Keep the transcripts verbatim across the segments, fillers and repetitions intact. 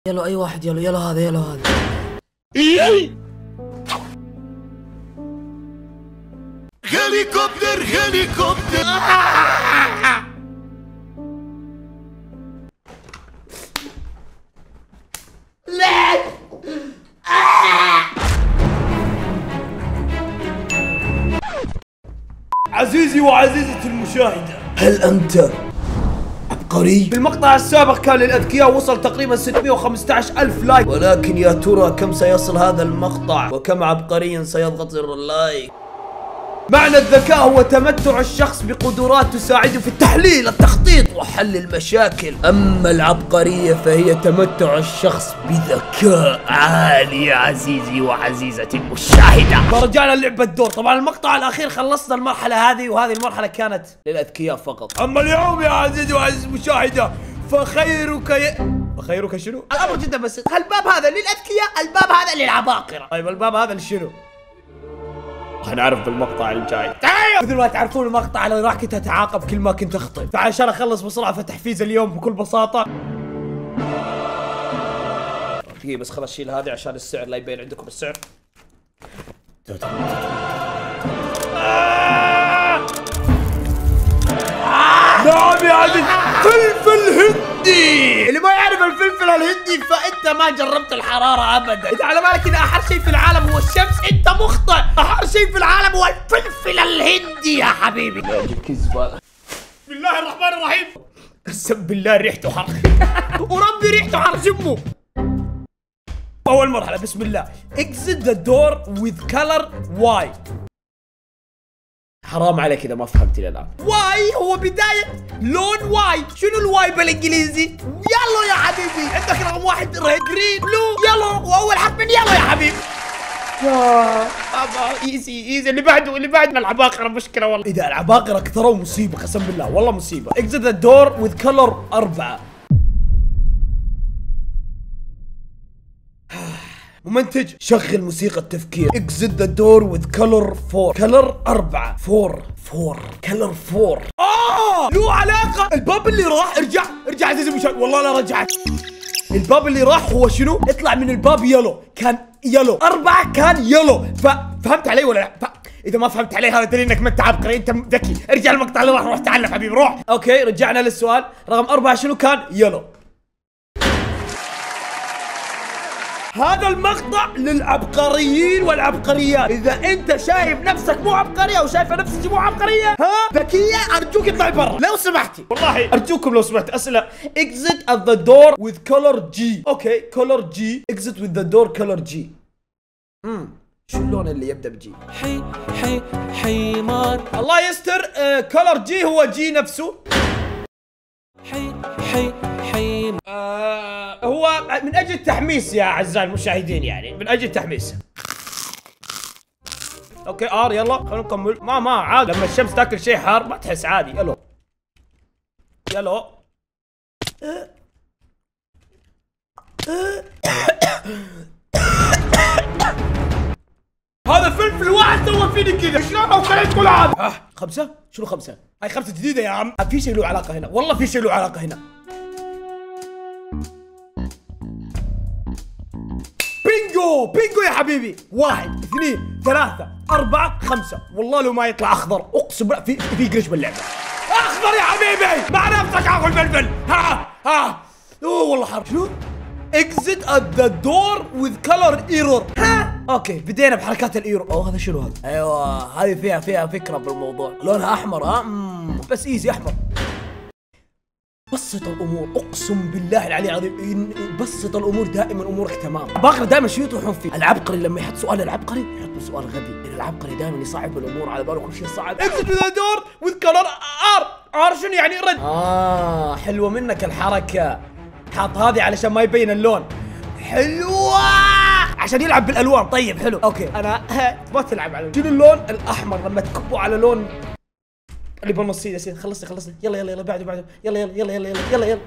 يلا اي واحد، يلا يلا هذا، يلا هذا. هليكوبتر هليكوبتر. لا. عزيزي وعزيزتي المشاهدة، هل انت عبقري؟ في المقطع السابق كان للأذكياء وصل تقريبا ستمئة وخمسة عشر ألف لايك، ولكن يا ترى كم سيصل هذا المقطع وكم عبقري سيضغط زر اللايك؟ معنى الذكاء هو تمتع الشخص بقدرات تساعده في التحليل، التخطيط وحل المشاكل. أما العبقرية فهي تمتع الشخص بذكاء عالي يا عزيزي وعزيزتي المشاهدة. فرجعنا للعبة الدور. طبعا المقطع الأخير خلصنا المرحلة هذه، وهذه المرحلة كانت للأذكياء فقط. أما اليوم يا عزيزي وعزيزتي المشاهدة فخيرك ي... خيرك شنو؟ الأمر جدا بسيط، الباب هذا للأذكياء، الباب هذا للعباقرة. طيب الباب هذا لشنو؟ هنعرف بالمقطع الجاي. مثل ما تعرفون المقطع اللي راح كنت اتعاقب كل ما كنت اخطئ، فعشان اخلص بسرعه فتحفيز اليوم بكل بساطه. دقيقة بس خلاص شيل هذه عشان السعر لا يبين عندكم السعر. نعم يا عزيز، فلفل هندي. اللي ما يعرف الفلفل الهندي فانت ما جربت الحرارة ابدا. اذا على بالك ان احر شيء في العالم هو الشمس انت مخطئ، احر شيء في العالم هو الفلفل الهندي يا حبيبي. لا اجيب كذبة. بسم الله الرحمن الرحيم. قسم بالله ريحته حر. وربي ريحته حر شمه. اول مرحلة بسم الله. exit the door with color white. حرام عليك اذا ما فهمت الى الان. واي هو بداية لون واي. شنو الواي بالانجليزي؟ يلا يا حبيبي، عندك رقم واحد ريد جرين بلو يلا، واول حرف من يلا يا حبيبي. يا بابا ايزي ايزي. اللي بعده اللي بعده العباقرة مشكلة والله. اذا العباقرة كثروا مصيبة قسم بالله والله مصيبة. exit the door with color أربعة. ممنتج شغل موسيقى التفكير. exit the door with color four. color أربعة. four four color four. آه له علاقة. الباب اللي راح ارجع ارجع عزيزي المشاهد، والله لا رجعت. الباب اللي راح هو شنو؟ اطلع من الباب يلو، كان يلو. أربعة كان يلو. ففهمت علي ولا لا؟ ف... إذا ما فهمت علي هذا دليل إنك ما أنت عبقري، أنت ذكي. ارجع المقطع اللي راح، روح تعلم حبيبي روح. أوكي رجعنا للسؤال رقم أربعة، شنو كان يلو؟ هذا المقطع للعبقريين والعبقريات. اذا انت شايف نفسك مو عبقري او شايفه نفسك مو عبقريه ها ذكيه، ارجوك اطلعي برا لو سمحتي، والله ارجوكم لو سمحت. اسئله. exit at the door with color G. اوكي color G. exit with the door color G. امم شو اللون اللي يبدا بجي؟ حي حي حمار. الله يستر. كولر جي هو جي نفسه. حي حي حي. آه هو من اجل التحميس يا اعزائي المشاهدين، يعني من اجل التحميس. اوكي ار يلا خلينا نكمل. ما ما عاد لما الشمس تاكل شيء حار ما تحس عادي. يلو يلو. هذا فلفل واحد سوى فيني كذا، شلون لو خليت كل هذا؟ اه خمسة؟ شنو خمسة؟ هاي خمسة جديدة يا عم. في شيء له علاقة هنا، والله في شيء له علاقة هنا. بينجو بينجو يا حبيبي. واحد اثنين ثلاثة أربعة خمسة. والله لو ما يطلع أخضر أقسم بالله في في جريش باللعبة. أخضر يا حبيبي مع نفسك آكل فلفل. ها ها أوه والله حر. شنو؟ exit at the door with color error. ها اوكي بدينا بحركات الايرور. اوه هذا شنو هذا؟ ايوه هذه فيها فيها فكره بالموضوع. لونها احمر ها مم. بس ايزي احمر. بسط الامور اقسم بالله العلي العظيم. بسط الامور دائما امورك تمام. العباقرة دائما شو يطرحون فيه؟ العبقري لما يحط سؤال العبقري يحط سؤال غبي، لان العبقري دائما يصعب الامور على باله كل شيء صعب. exit with the door with color R. R شنو يعني رد؟ اه حلوه منك الحركه. حاط هذه علشان ما يبين اللون. حلوة عشان يلعب بالالوان. طيب حلو اوكي. انا ما تلعب على شنو اللون الاحمر لما تكبه على لون اللي بالنص. يا سيدي خلصني خلصني. يلا يلا يلا بعده بعده. يلا يلا يلا يلا يلا يلا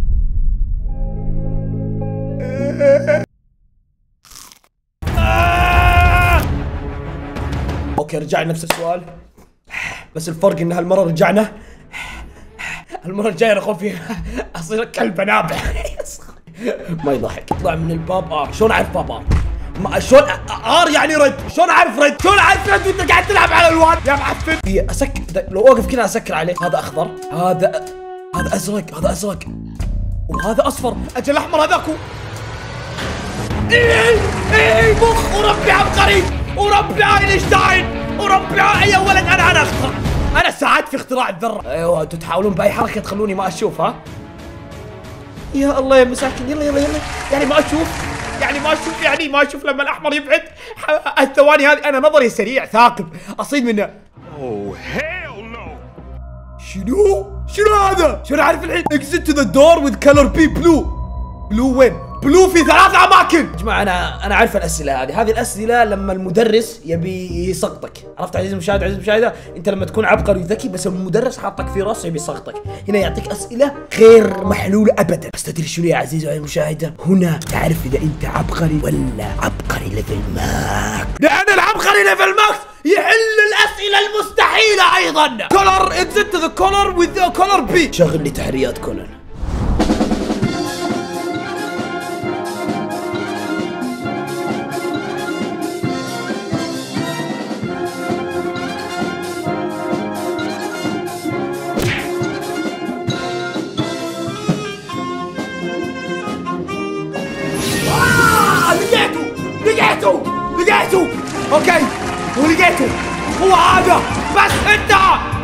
يلا. اوكي رجعنا نفس السؤال، بس الفرق ان هالمرة رجعنا المرة الجاية نقوم فيها اصير كلب نابح. ما يضحك. اطلع من الباب ار. شلون اعرف باب ار؟ ما شلون ار يعني رد؟ شلون اعرف رد؟ شلون اعرف رد وانت قاعد تلعب على الوان يا معفن؟ هي اسكر لو اوقف كذا اسكر عليه. هذا اخضر، هذا هذا ازرق، هذا ازرق وهذا اصفر. اجل الاحمر هذاكو. اي اي مخ وربي عبقري وربي اينشتاين وربي يا ولد. انا انا اخترع. انا ساعدت في اختراع الذره. ايوه انتوا تحاولون باي حركه تخلوني ما اشوف. ها يا الله يا مساكين. يلا يلا يلا يعني ما اشوف، يعني ما اشوف، يعني ما اشوف لما الاحمر يبعد. الثواني هذه انا نظري سريع ثاقب اصيد منه. Oh hell no! شنو؟ شنو هذا؟ شنو اعرف الحين؟ exit to the door with color B blue. بلو وين؟ بلو في ثلاث اماكن. يا جماعه انا انا عارف الاسئله هذه، هذه الاسئله لما المدرس يبي يسقطك. عرفت عزيزي المشاهد؟ عزيزي المشاهده انت لما تكون عبقري وذكي بس المدرس حاطك في راسه يبي يسقطك، هنا يعطيك اسئله غير محلوله ابدا. بس تدري شنو يا عزيزي المشاهده؟ هنا تعرف اذا انت عبقري ولا عبقري ليفل ماكس. لان العبقري ليفل ماكس يحل الاسئله المستحيله ايضا. كولر اكزيت ذا كولر وذ ذا كولر بي. شغل لي تحريات كولر. لقيته لقيته اوكي ولقيته هو هذا. بس انت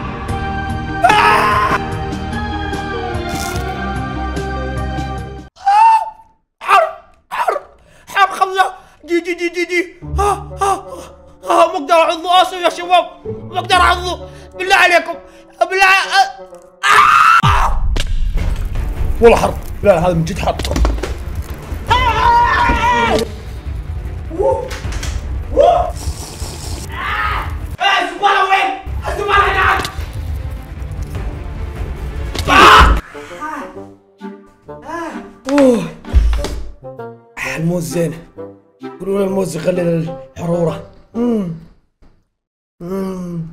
حرب حرب حرب خمسة. جي جي جي جي جي ها ها ها ما اقدر اعضه. اسف يا شباب ما اقدر اعضه بالله عليكم بالله. والله حرب. لا هذا من جد حرب. الزبالة وين؟ الزبالة هناك. اوه الموز زين. يقولون الموز يقلل الحرورة. امم امم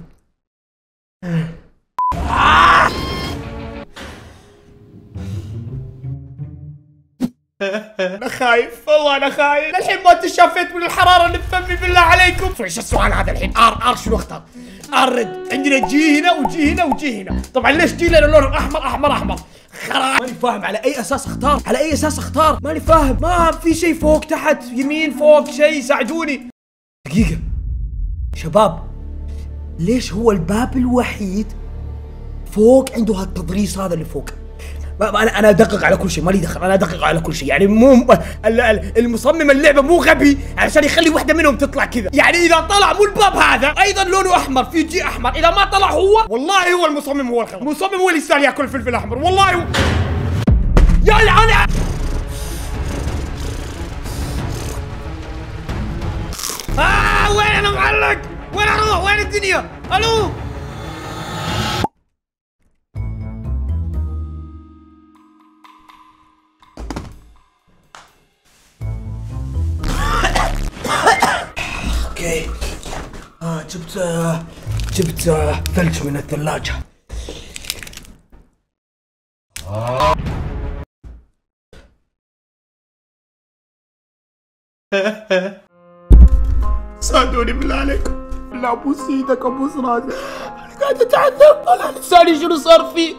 انا خايف والله انا خايف. الحين ما تشافيت من الحراره اللي بفمي بالله عليكم. ايش السؤال هذا الحين؟ ار ار شنو اختار؟ ار رد. عندنا جي هنا وجي هنا وجي هنا. طبعا ليش جي؟ لان اللون احمر احمر احمر. خلاص ماني فاهم على اي اساس اختار؟ على اي اساس اختار؟ ماني فاهم. ما في شيء فوق تحت يمين فوق شيء ساعدوني. دقيقة شباب ليش هو الباب الوحيد فوق عنده هالتضريس هذا اللي فوق؟ انا انا ادقق على كل شيء مالي دخل. انا ادقق على كل شيء يعني مو المصمم اللعبه مو غبي علشان يخلي واحده منهم تطلع كذا. يعني اذا طلع مو الباب هذا ايضا لونه احمر في جي احمر، اذا ما طلع هو والله هو المصمم هو الخلق. المصمم هو اللي يستاهل ياكل فلفل احمر والله هو. يا انا آه وين انا معلق؟ وين اروح؟ وين الدنيا؟ الو اوكي. آه جبت آه جبت آه ثلج من الثلاجة. ساعدوني بالله عليكم. بالله ابوس ايدك ابوس راسك. انا قاعد اتعذب. انا لساني شنو صار فيه؟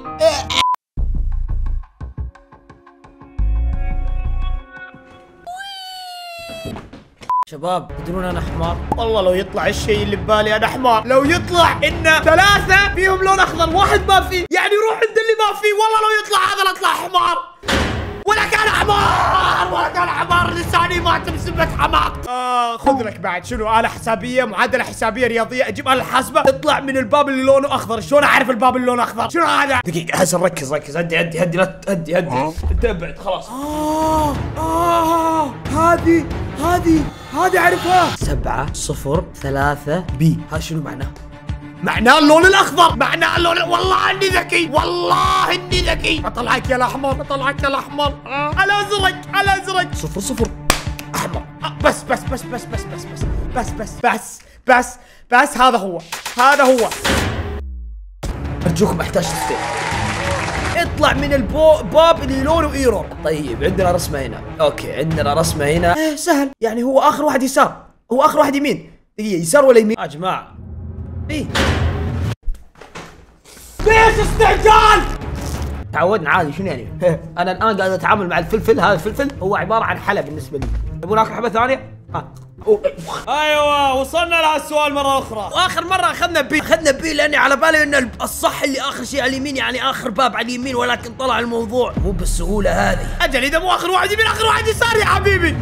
شباب تدرون انا حمار؟ والله لو يطلع الشيء اللي ببالي انا حمار. لو يطلع ان ثلاثة فيهم لون اخضر واحد ما فيه، يعني روح عند اللي ما فيه. والله لو يطلع هذا لا اطلع حمار. ولا كان حمار ولا كان حمار. لساني ما تمسبت حماق. آه خذ لك بعد شنو؟ آلة حسابية، معادلة حسابية رياضية. اجيب آلة حاسبة تطلع من الباب اللي لونه اخضر. شلون اعرف الباب اللي لونه اخضر؟ شنو هذا؟ دقيقة حسن ركز ركز. هدي هدي هدي لا هدي هدي. انت ابعد خلاص. اه اه هذه هذه هذه اعرفها. سبعة صفر ثلاثة بي. هذا شنو معناه؟ معناه اللون الاخضر. معناه اللون. والله اني ذكي والله اني ذكي. بطلعك يا الاحمر بطلعك يا الاحمر. آه. الازرق الازرق. صفر صفر احمر. آه. بس بس بس بس بس بس بس بس بس بس بس بس هذا هو هذا هو. ارجوكم احتاج تفكير. يطلع من الباب اللي لونه ايرور. طيب عندنا رسمه هنا. اوكي عندنا رسمه هنا. ايه سهل يعني، هو اخر واحد يسار، هو اخر واحد يمين. دقيقه يسار ولا يمين يا جماعه؟ ايه ليش استعجال؟ تعودنا عادي. شنو يعني؟ انا الان قاعد اتعامل مع الفلفل. هذا الفلفل هو عباره عن حلا بالنسبه لي. تبون اكل حبه ثانيه؟ ها ايوه وصلنا لهالسؤال مره اخرى. واخر مره اخذنا بي اخذنا بي لاني على بالي ان الصح اللي اخر شيء على اليمين، يعني اخر باب على اليمين، ولكن طلع الموضوع مو بالسهوله هذه. اجل اذا مو اخر واحد يمين اخر واحد يسار يا حبيبي.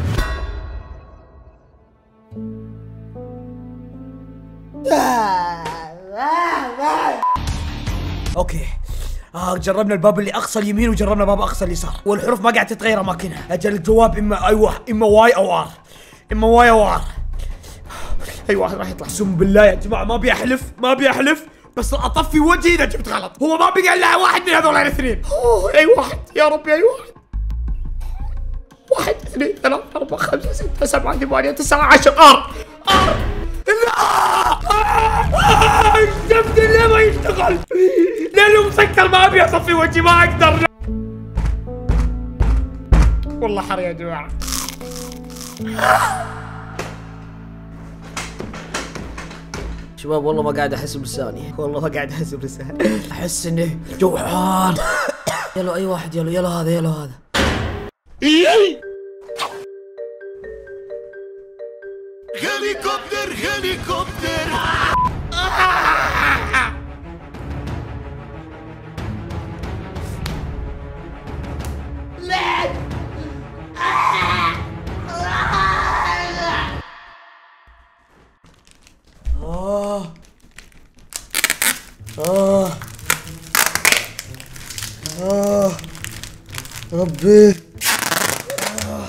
اوكي آه جربنا الباب اللي اقصى اليمين وجربنا باب اقصى اليسار، والحروف ما قاعد تتغير اماكنها. اجل الجواب اما ايوه اما واي او ار، اما واي او ار. اي واحد راح يطلع. اقسم بالله يا جماعه ما ابي احلف ما ابي احلف، بس اطفي وجهي اذا جبت غلط. هو ما بقى الا واحد من هذول الاثنين. اوه اي واحد يا ربي، اي واحد. واحد اثنين ثلاثة أربعة خمسة ستة سبعة ثمانية تسعة عشر. ار ار لا شفت ليه ما يشتغل؟ لانه مسكر ما ابي اصفي وجهي، ما اقدر. والله حر يا جماعه. شباب والله ما قاعد احس بلساني، والله ما قاعد احس بلساني. احس اني جوعان. يلا اي واحد، يلا يلا هذا يلا هذا. هليكوبتر هليكوبتر. آه آه آه ربي. آه.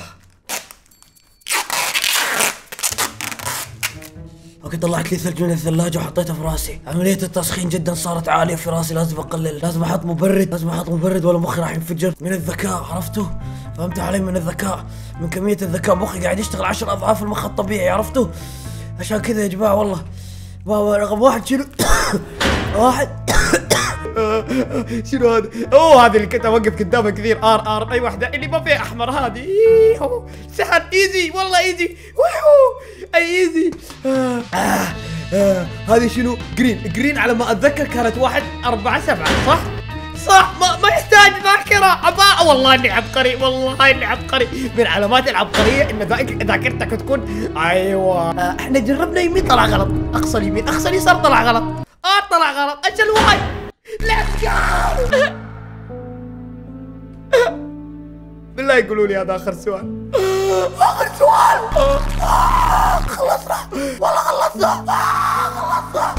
اوكي طلعت لي ثلج من الثلاجة وحطيته في راسي. عملية التسخين جدا صارت عالية في راسي، لازم اقلل، لازم احط مبرد، لازم احط مبرد ولا مخي راح ينفجر من الذكاء. عرفتوا؟ فهمتوا علي؟ من الذكاء، من كمية الذكاء مخي قاعد يشتغل عشر اضعاف المخ الطبيعي. عرفتوا؟ عشان كذا يا جماعة والله. بابا رقم واحد شنو؟ واحد شنو هذا؟ اوه هذه اللي كنت اوقف قدامها كثير. ار ار اي واحده اللي ما فيها احمر هذه. سهل ايزي والله ايزي. اي ايزي. آه. آه. آه. هذه شنو؟ جرين. جرين على ما اتذكر كانت واحد أربعة سبعة صح؟ صح ما, ما يحتاج ذاكرة عباء. والله اني عبقري، والله اني عبقري. من علامات العبقرية ان ذاكرتك تكون ايوه. آه. احنا جربنا يمين طلع غلط، اقصى اليمين اقصى اليسار طلع غلط، اه طلع غلط. اجل واي ليتس جو. بالله يقولوا لي هذا اخر سؤال. اخر سؤال. خلصنا والله خلصنا خلصنا.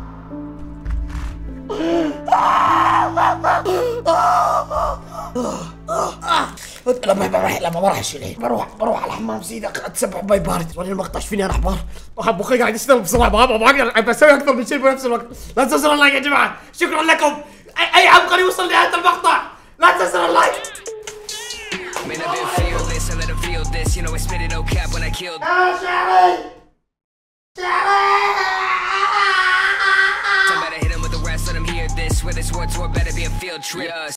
لا ما راح لا ما راح اشيل. بروح بروح على الحمام سيدي اتسبح باي بارد. وريني المقطع ايش فيني انا حمار. واحد مخي قاعد يشتغل بسرعه، ما ما اقدر بسوي اكثر من شيء بنفس الوقت. لا تنسوا اللايك يا جماعه، شكرا لكم. اي عبقري وصل لنهايه المقطع لا تنسوا اللايك. Man, I've been feel this, I let them feel this. You know I spit it no cap when I killed. Somebody hit him with the rest, let him hear this. Where this war tour better be a field trip.